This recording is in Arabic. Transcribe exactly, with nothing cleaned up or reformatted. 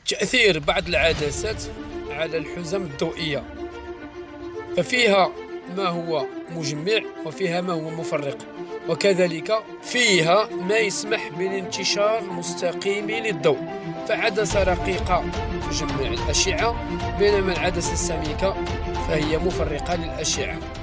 تأثير بعض العدسات على الحزم الضوئية، ففيها ما هو مجمع وفيها ما هو مفرق، وكذلك فيها ما يسمح بالانتشار مستقيم للضوء. فعدسة رقيقة تجمع الأشعة، بينما العدسة السميكة فهي مفرقة للأشعة.